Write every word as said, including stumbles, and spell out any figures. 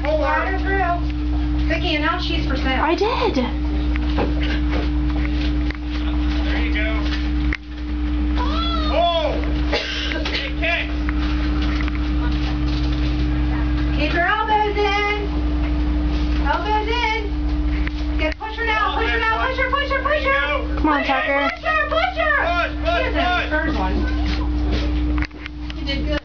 Slide her through. Vicky, announce she's for sale. I did. There you go. Oh! Okay. Keep your elbows in. Elbows in. Get push her now. Push her now. Push her. Push her. Push her. Come on, Tucker. Push her. Push her. Push, push, Here's the push. third one. You did good.